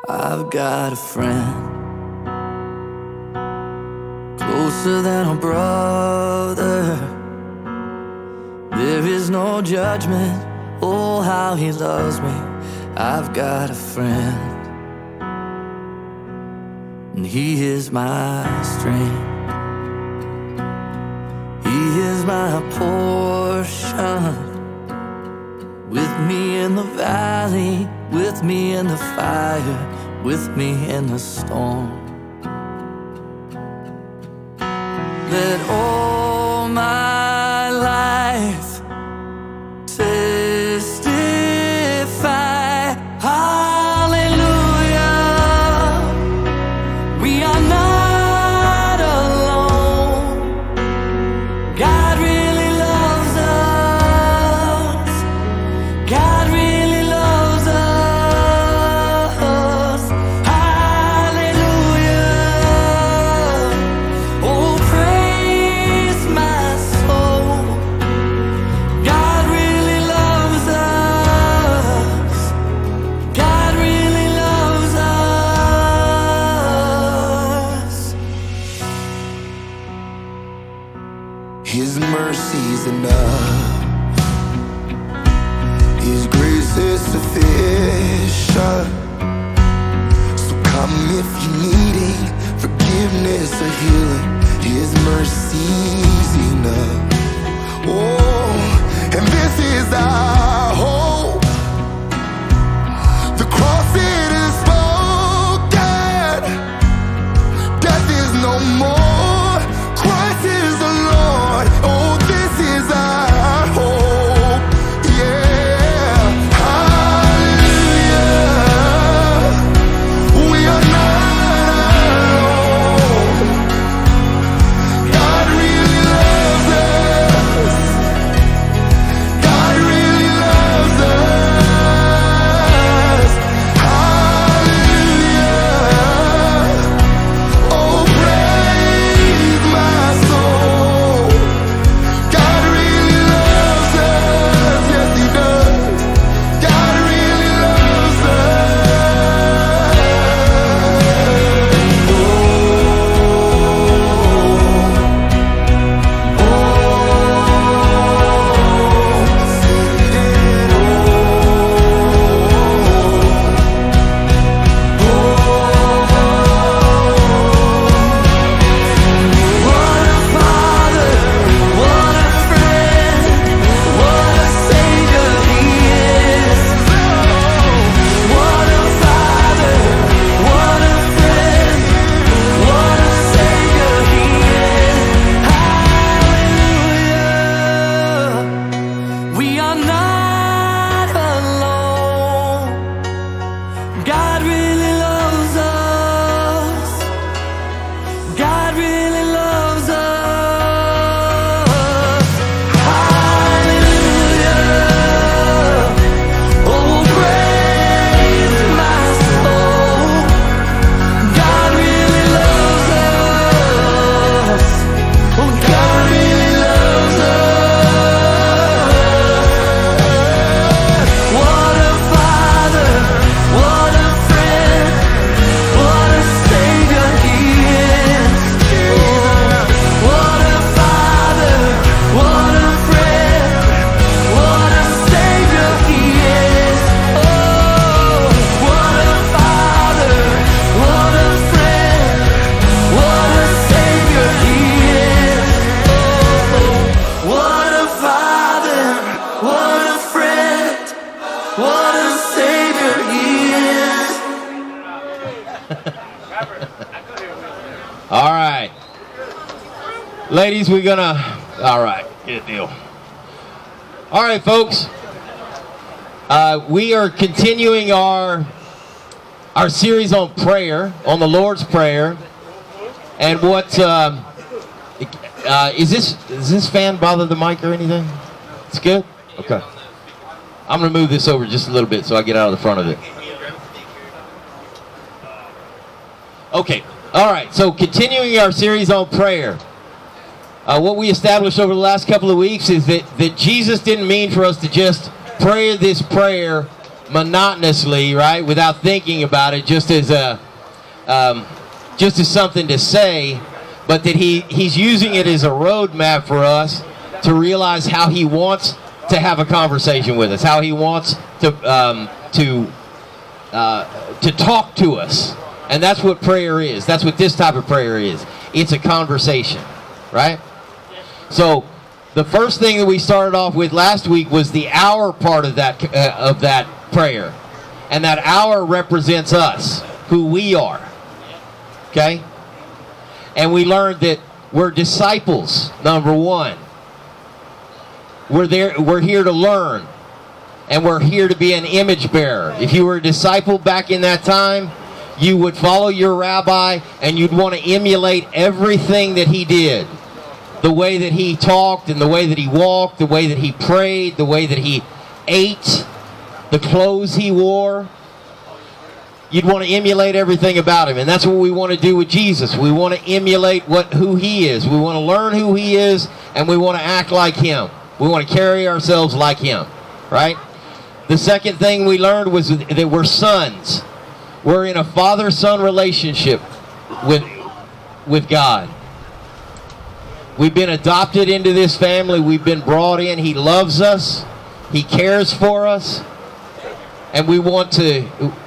I've got a friend, closer than a brother. There is no judgment, oh how he loves me. I've got a friend, and he is my strength. He is my portion, with me in the valley, with me in the fire, with me in the storm. Let all my life testify, hallelujah. We are not alone. God really loves us. God really loves us. Hallelujah. Oh, praise my soul. God really loves us. God really loves us. His mercy's enough. His grace is sufficient. So come if you're needing forgiveness or healing. His mercy's enough. Oh, and this is our hope. The cross it is spoken. Death is no more. Christ is the Lord. Oh, this is our hope. Yeah. Hallelujah. We are not alone. God really loves us. God really loves us. Hallelujah. Oh, praise my soul. God really loves us. Yes, he does. God really loves us. What a father, what a friend, what a savior he is. What a father, what a friend, what a savior he is. Hallelujah. We are not alone. God really loves us. God really loves us. Hallelujah. Oh, praise my soul. God really loves us. Oh, God really loves us. What a father, what a friend, what a savior he is. What a father, what a friend, what a savior he is. Oh, what a father, what a friend, what a savior he is. Oh, what a father, what a friend, what a savior he is. All right. Ladies, we're gonna, all right, good deal. All right, folks. We are continuing our series on prayer, on the Lord's Prayer. And what, is this fan bother the mic or anything? It's good? Okay. I'm gonna move this over just a little bit so I get out of the front of it. Okay. All right, so continuing our series on prayer. What we established over the last couple of weeks is that Jesus didn't mean for us to just pray this prayer monotonously, right, without thinking about it, just as something to say, but that he's using it as a roadmap for us to realize how he wants to have a conversation with us, how he wants to talk to us. And that's what prayer is. That's what this type of prayer is. It's a conversation, right? So the first thing that we started off with last week was the hour part of that prayer. And that hour represents us, who we are. Okay? And we learned that we're disciples, number one. We're here to learn. And we're here to be an image bearer. If you were a disciple back in that time, you would follow your rabbi and you'd want to emulate everything that he did. The way that he talked and the way that he walked, the way that he prayed, the way that he ate, the clothes he wore. You'd want to emulate everything about him. And that's what we want to do with Jesus. We want to emulate who he is. We want to learn who he is, and we want to act like him. We want to carry ourselves like him, right? The second thing we learned was that we're sons. We're in a father-son relationship with God. We've been adopted into this family. We've been brought in. He loves us. He cares for us. And we want to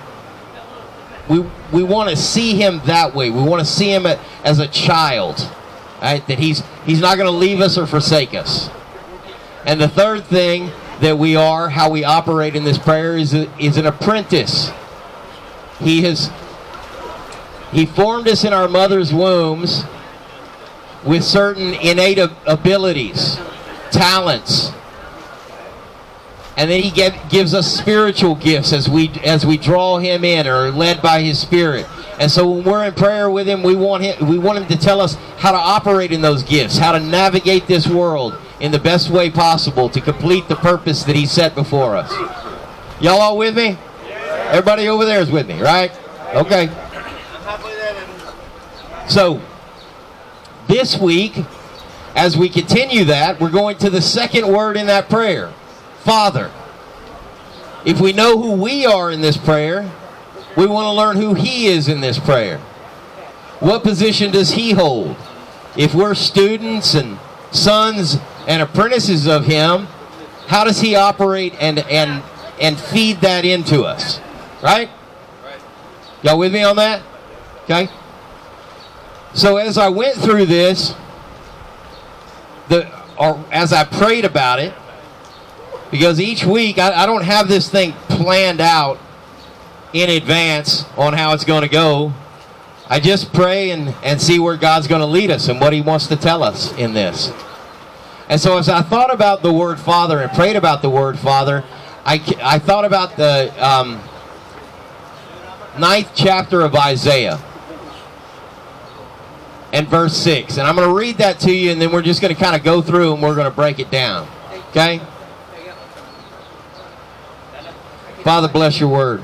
see him that way. We want to see him as a child, right? That he's not going to leave us or forsake us. And the third thing that we are, how we operate in this prayer, is an apprentice. He formed us in our mother's wombs with certain innate abilities, talents. And then he gives us spiritual gifts as we draw him in or are led by his Spirit. And so when we're in prayer with him, we want him to tell us how to operate in those gifts, how to navigate this world in the best way possible to complete the purpose that he set before us. Y'all all with me? Everybody over there is with me, right? Okay. So this week, as we continue that, we're going to the second word in that prayer, Father. If we know who we are in this prayer, we want to learn who he is in this prayer. What position does he hold? If we're students and sons and apprentices of him, how does he operate and feed that into us? Right? Y'all with me on that? Okay. So as I went through this, as I prayed about it, because each week I don't have this thing planned out in advance on how it's going to go. I just pray and see where God's going to lead us and what he wants to tell us in this. And so as I thought about the word Father and prayed about the word Father, I thought about the 9th chapter of Isaiah and verse 6. And I'm going to read that to you, and then we're just going to kind of go through and we're going to break it down. Okay? Father, bless your word.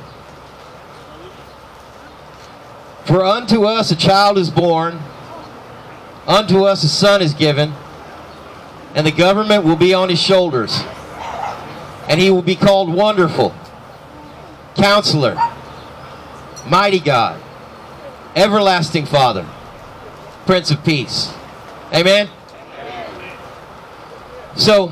For unto us a child is born, unto us a son is given, and the government will be on his shoulders. And he will be called Wonderful, Counselor, Mighty God, Everlasting Father, Prince of Peace. Amen? So,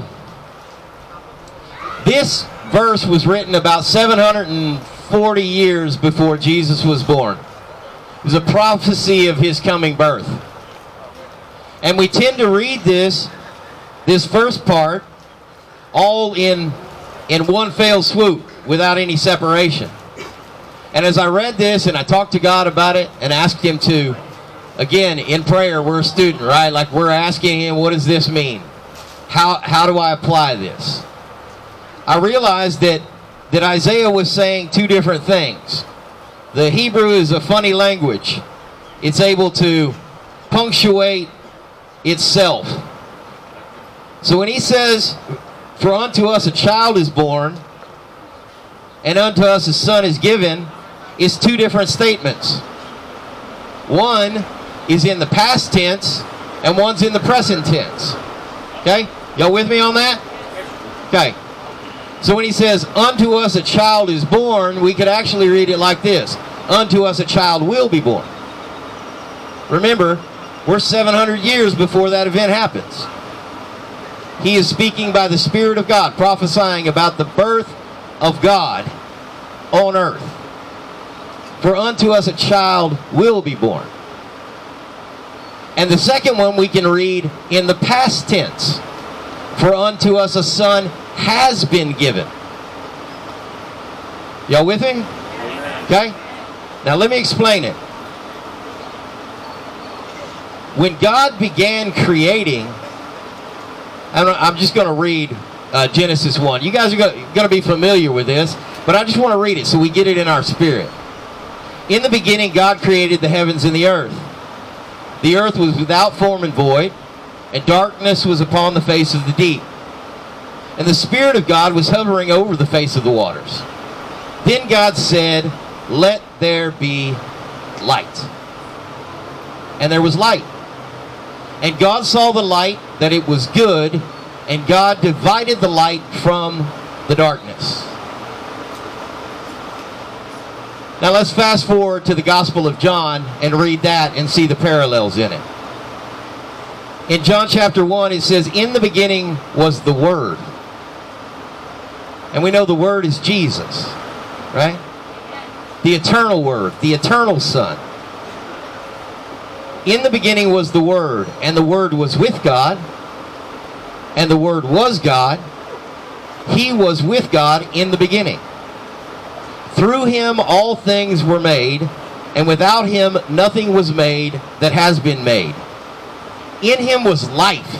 this verse was written about 740 years before Jesus was born. It was a prophecy of his coming birth. And we tend to read this first part all in one fell swoop without any separation. And as I read this and I talked to God about it and asked him to, again, in prayer, we're a student, right? Like we're asking him, what does this mean? How do I apply this? I realized that Isaiah was saying two different things. The Hebrew is a funny language. It's able to punctuate itself. So when he says, for unto us a child is born, and unto us a son is given, it's two different statements. One is in the past tense, and one's in the present tense. Okay? Y'all with me on that? Okay. So when he says, unto us a child is born, we could actually read it like this. Unto us a child will be born. Remember, we're 700 years before that event happens. He is speaking by the Spirit of God, prophesying about the birth of God on earth. For unto us a child will be born. And the second one we can read in the past tense. For unto us a son has been given. Y'all with me? Okay? Now let me explain it. When God began creating, I'm just going to read Genesis 1. You guys are going to be familiar with this, but I just want to read it so we get it in our spirit. In the beginning, God created the heavens and the earth. The earth was without form and void, and darkness was upon the face of the deep. And the Spirit of God was hovering over the face of the waters. Then God said, let there be light. And there was light. And God saw the light, that it was good, and God divided the light from the darkness. Now let's fast forward to the Gospel of John and read that and see the parallels in it. In John chapter 1 it says, in the beginning was the Word. And we know the Word is Jesus, right? The eternal Word, the eternal Son. In the beginning was the Word, and the Word was with God, and the Word was God. He was with God in the beginning. Through Him all things were made, and without Him nothing was made that has been made. In Him was life,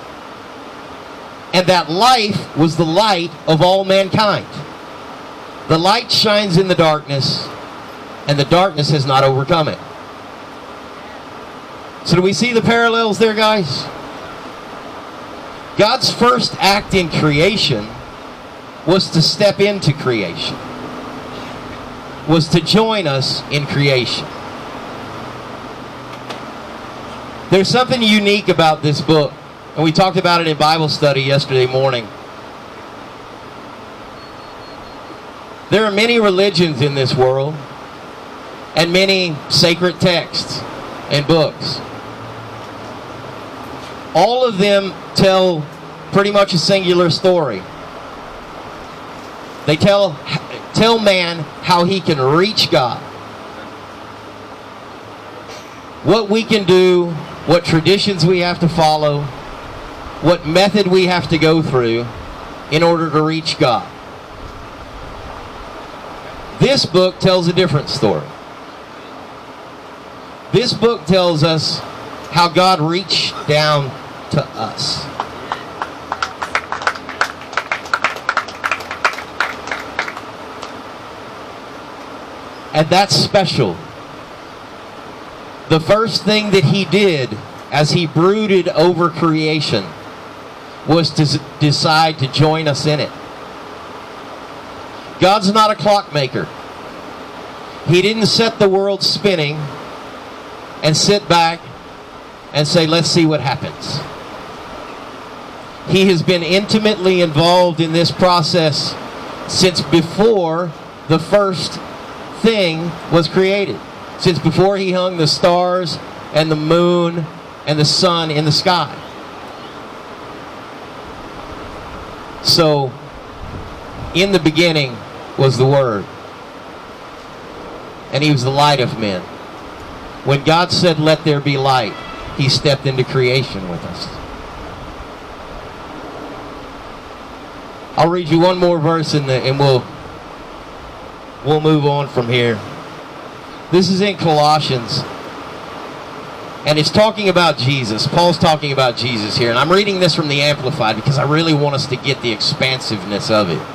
and that life was the light of all mankind. The light shines in the darkness, and the darkness has not overcome it. So do we see the parallels there, guys? God's first act in creation was to step into creation, was to join us in creation. There's something unique about this book, and we talked about it in Bible study yesterday morning. There are many religions in this world, and many sacred texts and books. All of them tell pretty much a singular story. They tell man how he can reach God. What we can do, what traditions we have to follow, what method we have to go through in order to reach God. This book tells a different story. This book tells us how God reached down to us. And that's special. The first thing that He did as He brooded over creation was to decide to join us in it. God's not a clockmaker. He didn't set the world spinning and sit back and say, let's see what happens. He has been intimately involved in this process since before the first thing was created. Since before He hung the stars and the moon and the sun in the sky. So, in the beginning was the Word. And He was the light of men. When God said, let there be light, He stepped into creation with us. I'll read you one more verse and we'll move on from here. This is in Colossians. And it's talking about Jesus. Paul's talking about Jesus here. And I'm reading this from the Amplified because I really want us to get the expansiveness of it.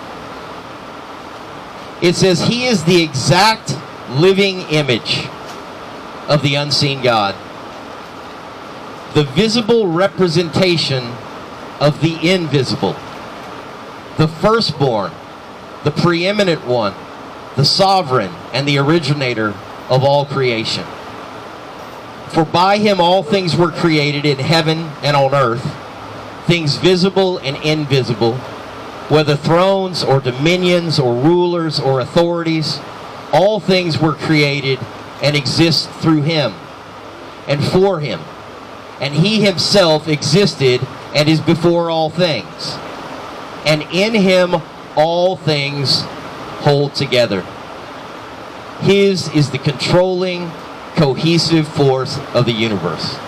It says, He is the exact living image of the unseen God, the visible representation of the invisible, the firstborn, the preeminent one, the sovereign and the originator of all creation. For by Him all things were created in heaven and on earth, things visible and invisible, whether thrones or dominions or rulers or authorities, all things were created and exist through him and for him. And he himself existed and is before all things. And in him all things hold together. His is the controlling, cohesive force of the universe.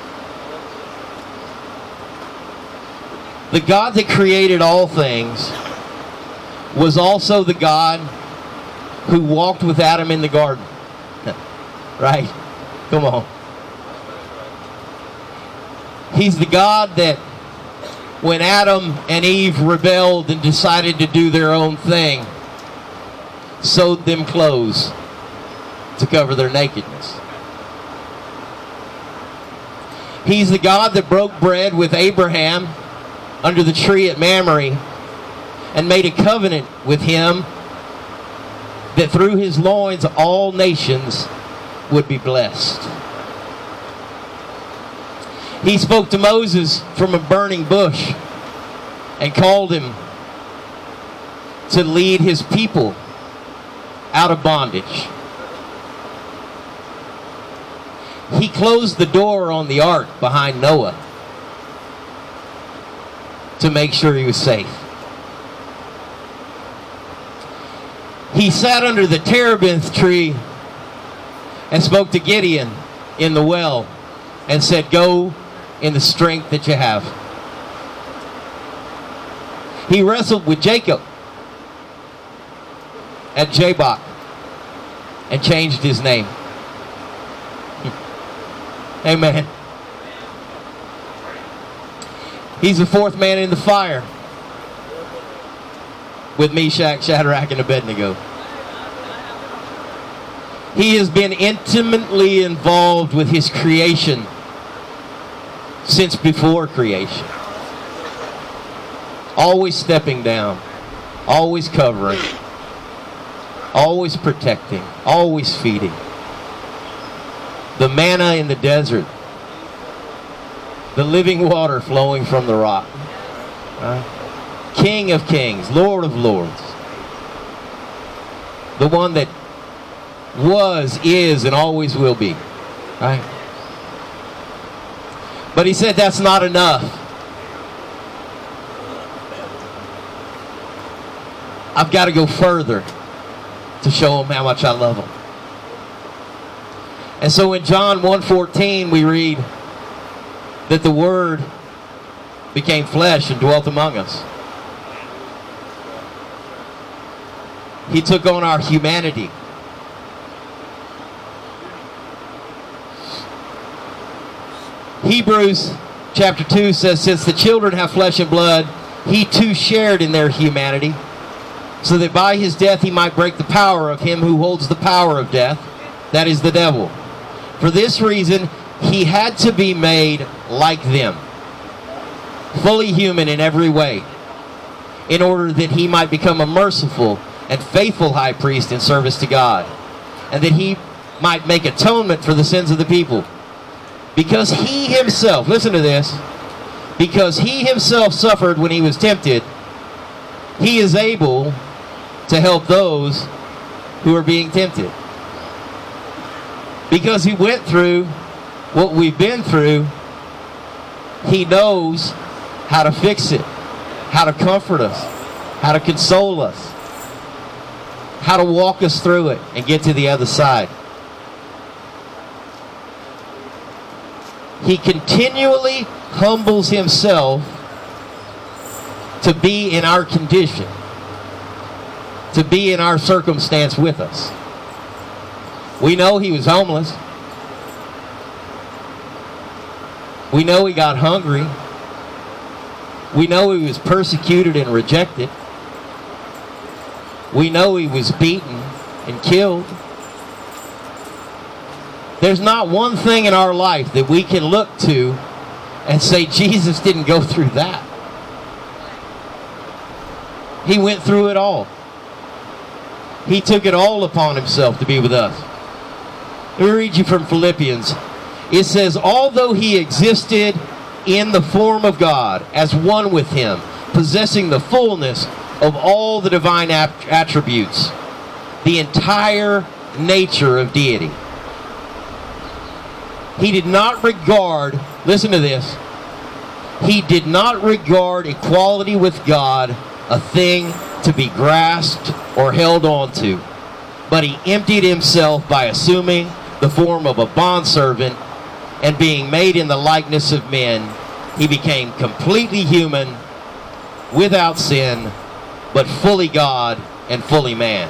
The God that created all things was also the God who walked with Adam in the garden. Right? Come on. He's the God that when Adam and Eve rebelled and decided to do their own thing, sewed them clothes to cover their nakedness. He's the God that broke bread with Abraham under the tree at Mamre and made a covenant with him that through his loins all nations would be blessed. He spoke to Moses from a burning bush and called him to lead his people out of bondage. He closed the door on the ark behind Noah to make sure he was safe. He sat under the terebinth tree and spoke to Gideon in the well and said, "Go in the strength that you have." He wrestled with Jacob at Jabbok and changed his name. Amen. He's the fourth man in the fire with Meshach, Shadrach, and Abednego. He has been intimately involved with his creation since before creation. Always stepping down, always covering, always protecting, always feeding. The manna in the desert, the living water flowing from the rock. King of kings, Lord of lords. The one that was, is, and always will be. Right? But he said that's not enough. I've got to go further to show him how much I love him. And so in John 1:14 we read that the Word became flesh and dwelt among us. He took on our humanity. Hebrews chapter 2 says, since the children have flesh and blood, he too shared in their humanity, so that by his death he might break the power of him who holds the power of death, that is the devil. For this reason, he had to be made like them, fully human in every way, in order that he might become a merciful and faithful high priest in service to God, and that he might make atonement for the sins of the people. Because he himself, listen to this, because he himself suffered when he was tempted, he is able to help those who are being tempted. Because he went through what we've been through, he knows how to fix it, how to comfort us, how to console us, how to walk us through it and get to the other side. He continually humbles himself to be in our condition, to be in our circumstance with us. We know he was homeless. We know he got hungry. We know he was persecuted and rejected. We know he was beaten and killed. There's not one thing in our life that we can look to and say Jesus didn't go through that. He went through it all. He took it all upon himself to be with us. Let me read you from Philippians. It says, although he existed in the form of God as one with him, possessing the fullness of all the divine attributes, the entire nature of deity. He did not regard, listen to this, he did not regard equality with God a thing to be grasped or held on to, but he emptied himself by assuming the form of a bondservant, and being made in the likeness of men, he became completely human, without sin, but fully God and fully man.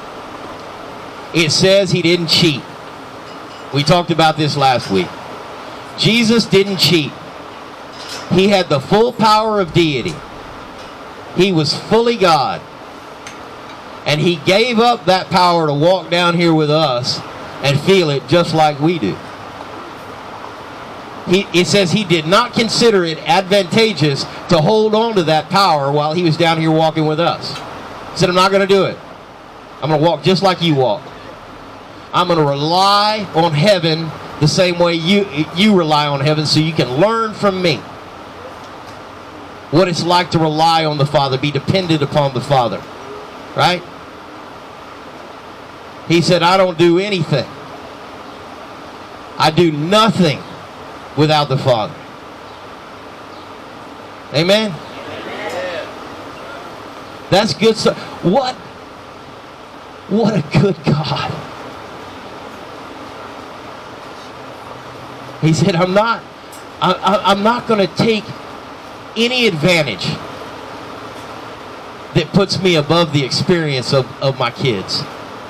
It says he didn't cheat. We talked about this last week. Jesus didn't cheat. He had the full power of deity. He was fully God. And he gave up that power to walk down here with us and feel it just like we do. It says he did not consider it advantageous to hold on to that power while he was down here walking with us. He said, I'm not going to do it. I'm going to walk just like you walk. I'm going to rely on heaven the same way you rely on heaven, so you can learn from me what it's like to rely on the Father, be dependent upon the Father. Right? He said, I don't do anything. I do nothing without the Father. Amen? That's good stuff. What a good God. He said, I'm not going to take any advantage that puts me above the experience of my kids.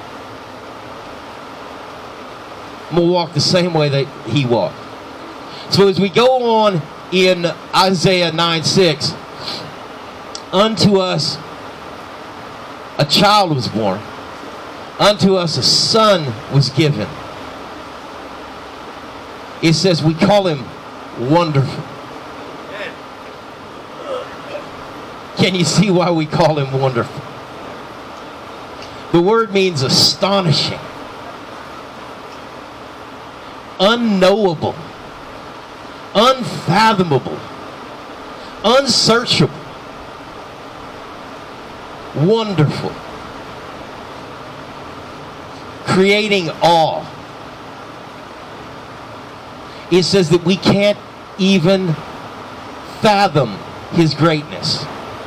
I'm going to walk the same way that he walked. So as we go on in Isaiah 9:6, unto us a child was born, unto us a son was given. It says we call him Wonderful. Can you see why we call him Wonderful? The word means astonishing, unknowable, unfathomable, unsearchable, wonderful, creating awe. It says that we can't even fathom his greatness.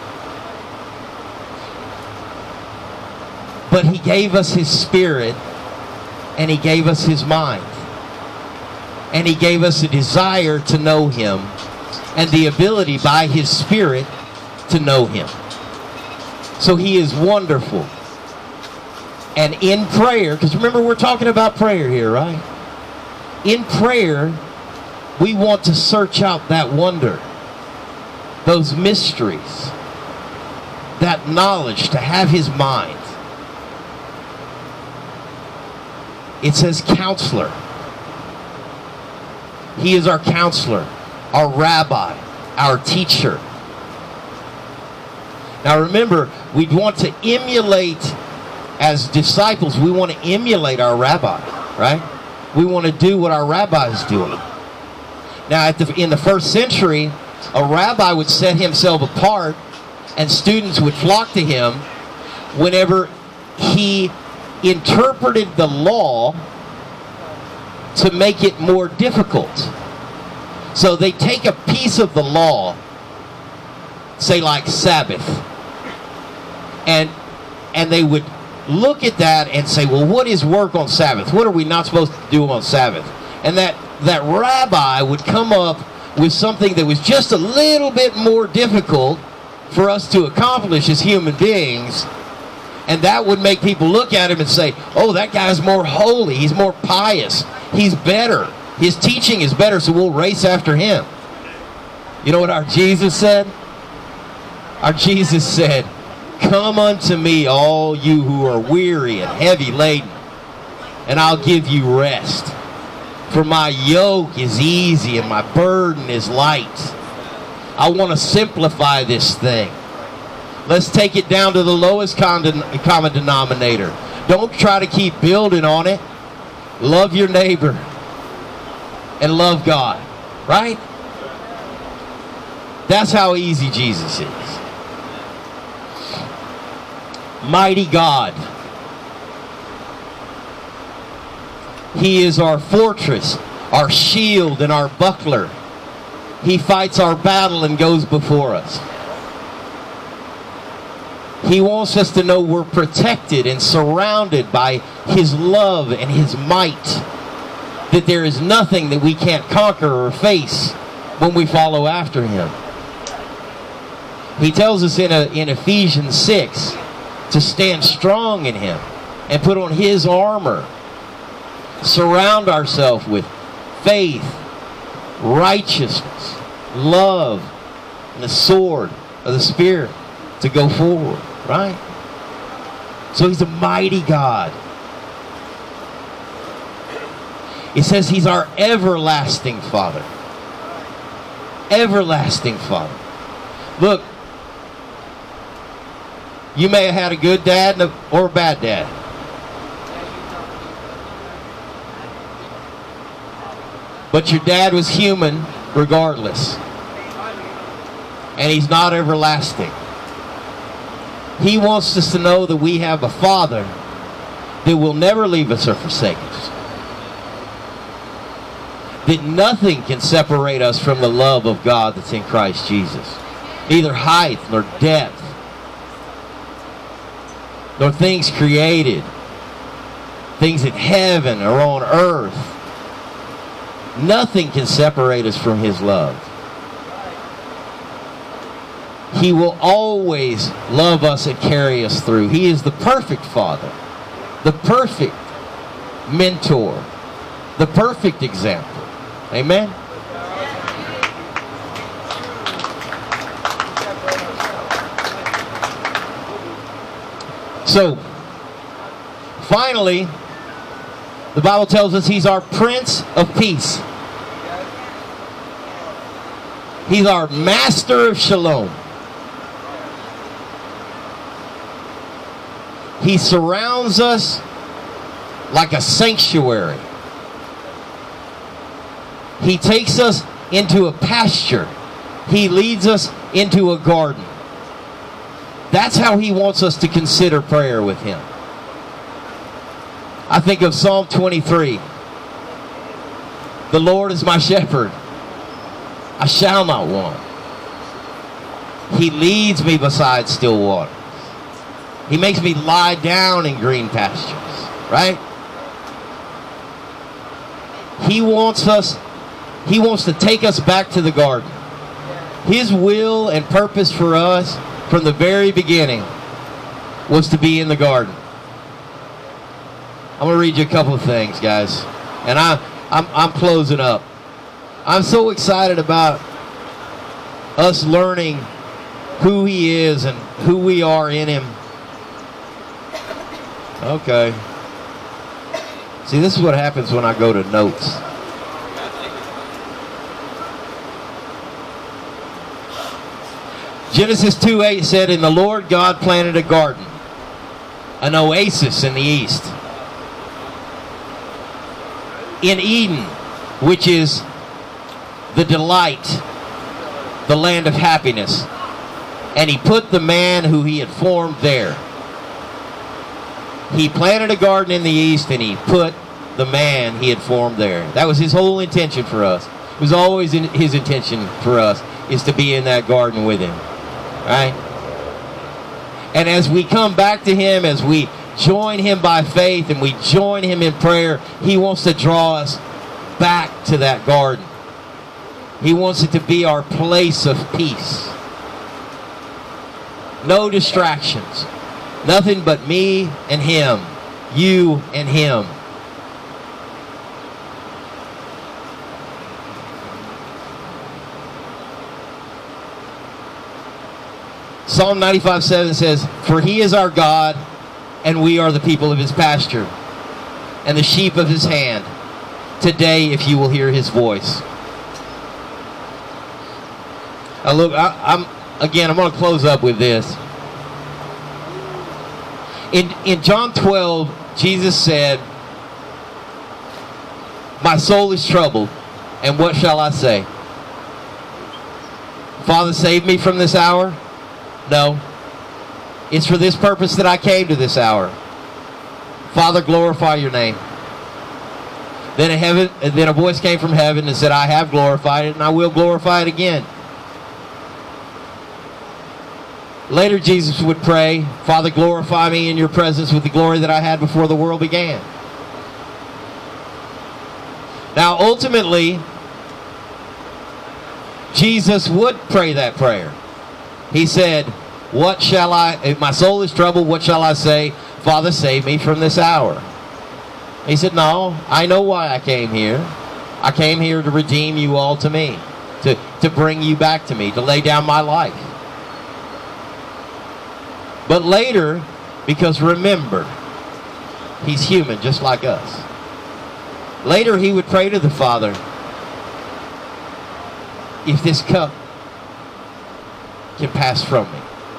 But he gave us his spirit, and he gave us his mind. And he gave us a desire to know him, and the ability by his spirit to know him. So he is wonderful. And in prayer, because remember we're talking about prayer here, right? In prayer, we want to search out that wonder, those mysteries, that knowledge, to have his mind. It says counselor. He is our counselor, our rabbi, our teacher. Now remember, we want to emulate, as disciples, we want to emulate our rabbi, right? We want to do what our rabbi is doing. Now in the first century, a rabbi would set himself apart, and students would flock to him whenever he interpreted the law to make it more difficult. So they take a piece of the law, say like Sabbath, and they would look at that and say, well, what is work on Sabbath? What are we not supposed to do on Sabbath? And that rabbi would come up with something that was just a little bit more difficult for us to accomplish as human beings. And that would make people look at him and say, oh, that guy's more holy, he's more pious, he's better, his teaching is better, so we'll race after him. You know what our Jesus said? Our Jesus said, come unto me, all you who are weary and heavy laden, and I'll give you rest. For my yoke is easy and my burden is light. I want to simplify this thing. Let's take it down to the lowest common denominator. Don't try to keep building on it. Love your neighbor and love God, right? That's how easy Jesus is. mighty God. He is our fortress, our shield, and our buckler. He fights our battle and goes before us. He wants us to know we're protected and surrounded by His love and His might. That there is nothing that we can't conquer or face when we follow after Him. He tells us in Ephesians 6 to stand strong in Him and put on His armor. Surround ourselves with faith, righteousness, love, and the sword of the Spirit to go forward, right? So He's a mighty God. It says He's our everlasting Father. Everlasting Father. Look, you may have had a good dad or a bad dad. But your dad was human regardless. And He's not everlasting. He wants us to know that we have a Father that will never leave us or forsake us. That nothing can separate us from the love of God that's in Christ Jesus. Neither height nor depth, nor things created, things in heaven or on earth. Nothing can separate us from His love. He will always love us and carry us through. He is the perfect Father, the perfect mentor, the perfect example. Amen? So, finally, the Bible tells us He's our Prince of Peace. He's our Master of Shalom. He surrounds us like a sanctuary. He takes us into a pasture. He leads us into a garden. That's how He wants us to consider prayer with Him. I think of Psalm 23. The Lord is my shepherd. I shall not want. He leads me beside still waters. He makes me lie down in green pastures. Right? He wants to take us back to the garden. His will and purpose for us from the very beginning was to be in the garden. I'm going to read you a couple of things, guys. And I'm closing up. I'm so excited about us learning who He is and who we are in Him. Okay. See, this is what happens when I go to notes. Genesis 2:8 said, "And the Lord God planted a garden, an oasis in the east, in Eden, which is the delight, the land of happiness. And He put the man who He had formed there." He planted a garden in the east and He put the man He had formed there. That was His whole intention for us. It was always His intention for us, is to be in that garden with Him. Right? And as we come back to Him, as we join Him by faith and we join Him in prayer, He wants to draw us back to that garden. He wants it to be our place of peace. No distractions. Nothing but me and Him. You and Him. Psalm 95:7 says, "For He is our God, and we are the people of His pasture, and the sheep of His hand. Today, if you will hear His voice." Now look, I'm going to close up with this. In John 12, Jesus said, "My soul is troubled, and what shall I say? Father, save me from this hour? No. It's for this purpose that I came to this hour. Father, glorify your name. Then a voice came from heaven and said, I have glorified it, and I will glorify it again. Later, Jesus would pray, Father, glorify me in your presence with the glory that I had before the world began. Now, ultimately, Jesus would pray that prayer. He said, what shall I, if my soul is troubled, what shall I say? Father, save me from this hour. He said, no, I know why I came here. I came here to redeem you all to me, to bring you back to me, to lay down my life. But later, because remember, he's human just like us. Later he would pray to the Father, if this cup can pass from me,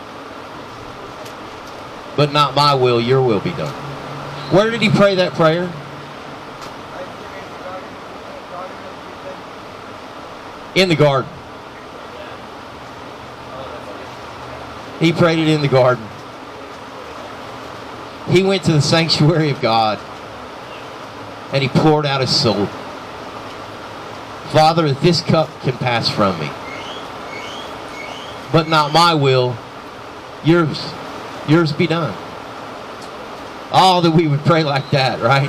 but not my will, your will be done. Where did he pray that prayer? In the garden. He prayed it in the garden. He went to the sanctuary of God and he poured out his soul. Father, if this cup can pass from me, but not my will, yours be done. Oh, that we would pray like that, right?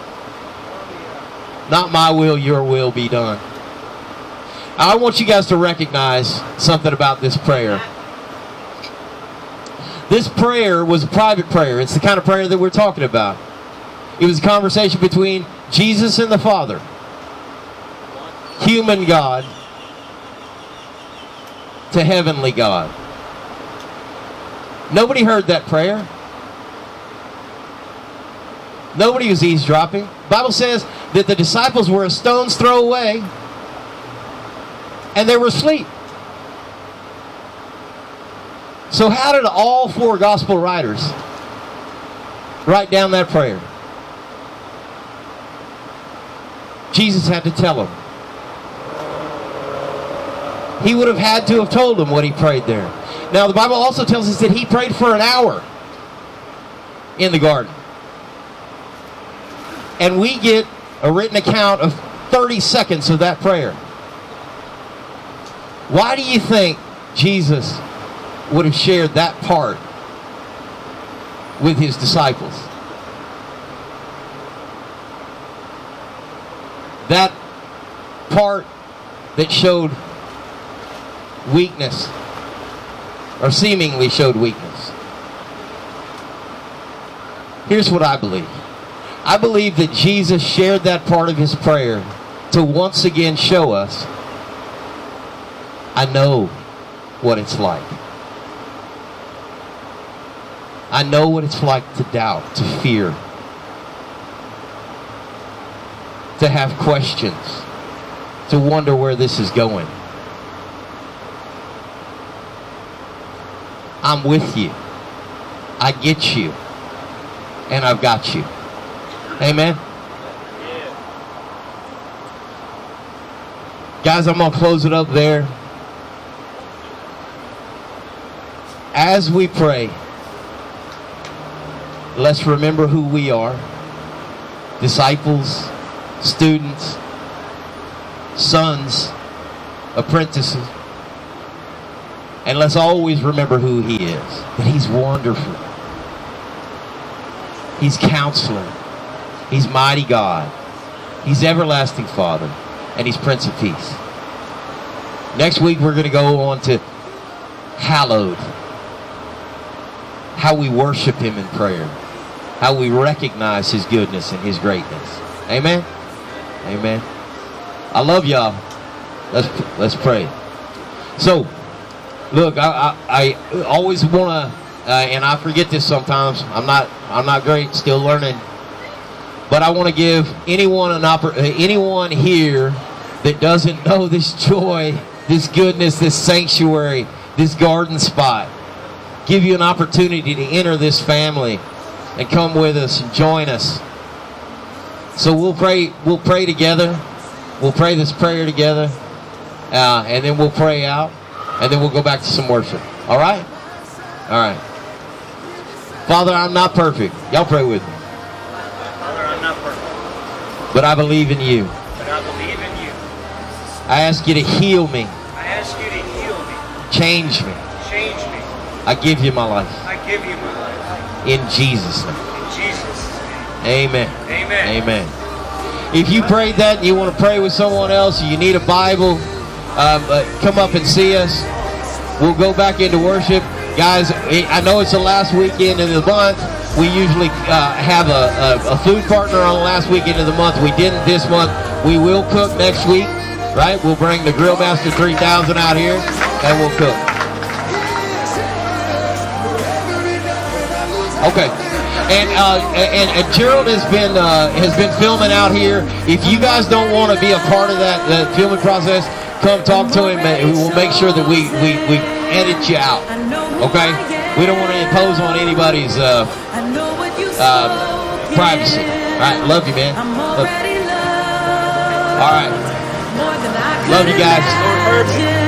Not my will, your will be done. I want you guys to recognize something about this prayer. This prayer was a private prayer. It's the kind of prayer that we're talking about. It was a conversation between Jesus and the Father. Human God to heavenly God. Nobody heard that prayer. Nobody was eavesdropping. The Bible says that the disciples were a stone's throw away and they were asleep. So how did all four gospel writers write down that prayer? Jesus had to tell them. He would have had to have told them what he prayed there. Now the Bible also tells us that he prayed for an hour in the garden. And we get a written account of 30 seconds of that prayer. Why do you think Jesus would have shared that part with his disciples? That part that showed weakness, or seemingly showed weakness. Here's what I believe. I believe that Jesus shared that part of his prayer to once again show us, I know what it's like. I know what it's like to doubt, to fear, to have questions, to wonder where this is going. I'm with you. I get you. And I've got you. Amen? Guys, I'm going to close it up there. As we pray, let's remember who we are. Disciples, students, sons, apprentices. And let's always remember who he is. That he's wonderful. He's counselor. He's mighty God. He's everlasting Father. And he's Prince of Peace. Next week we're going to go on to hallowed. How we worship him in prayer. How we recognize his goodness and his greatness. Amen? Amen. I love y'all. Let's pray. So, look, I always want to, and I forget this sometimes. I'm not great, still learning. But I want to give anyone anyone here that doesn't know this joy, this goodness, this sanctuary, this garden spot, give you an opportunity to enter this family and come with us and join us. So we'll pray together. We'll pray this prayer together, and then we'll pray out, and then we'll go back to some worship. All right? All right. Father, I'm not perfect. Y'all pray with me. Father, I'm not perfect. But I believe in you. But I believe in you. I ask you to heal me. I ask you to heal me. Change me. Change me. I give you my life. I give you my life. In Jesus' name. In Jesus' name. Amen. Amen. Amen. If you prayed that and you want to pray with someone else, or you need a Bible, come up and see us. We'll go back into worship. Guys, I know it's the last weekend of the month. We usually have a food partner on the last weekend of the month. We didn't this month. We will cook next week, right? We'll bring the Grillmaster 3000 out here, and we'll cook. Okay. And Gerald has been filming out here. If you guys don't want to be a part of that filming process, come talk to him. We'll make sure that we edit you out. Okay? We don't want to impose on anybody's privacy. All right, love you, man. Love you. All right, love you guys.